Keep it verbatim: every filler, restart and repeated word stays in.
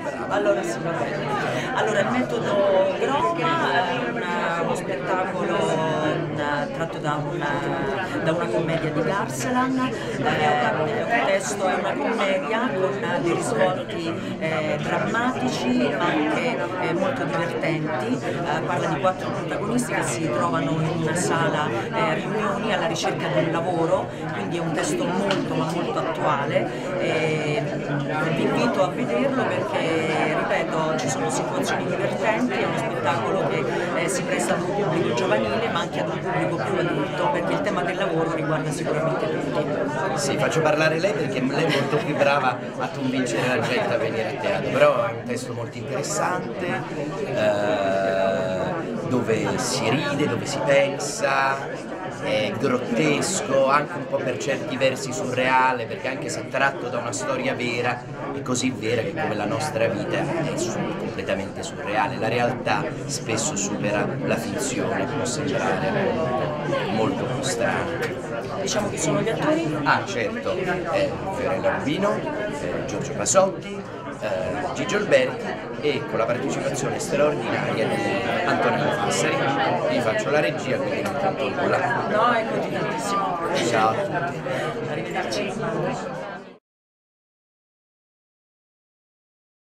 brava. Allora sì, va bene. Allora, il metodo Groma è una- uno spettacolo un- tratto da una, da una commedia di Garcelan. Eh, il testo è una commedia con dei risvolti eh, drammatici ma anche eh, molto divertenti. Eh, parla di quattro protagonisti che si trovano in una sala eh, riunioni alla ricerca di un lavoro, quindi è un testo molto ma molto attuale. E vi invito a vederlo perché, ripeto, ci sono situazioni divertenti, è uno spettacolo che eh, si presta ad un pubblico giovanile ma anche ad un pubblico più adulto, perché il tema del lavoro riguarda sicuramente tutti. Sì, faccio parlare lei perché lei è molto più brava a convincere la gente a venire a teatro, però è un testo molto interessante, eh, dove si ride, dove si pensa, è grottesco, anche un po' per certi versi surreale, perché anche se tratto da una storia vera, è così vera che come la nostra vita è su- completamente surreale. La realtà spesso supera la finzione, può sembrare molto, molto frustrante. Diciamo chi sono gli attori? Ah certo, eh, Fiorella Rubino, eh, Giorgio Pasotti, eh, Gigi Alberti e con la partecipazione straordinaria di Antonello Fassari. Io faccio la regia, quindi non tanto nulla. No, ecco, tantissimo. Ciao a tutti. Arrivederci.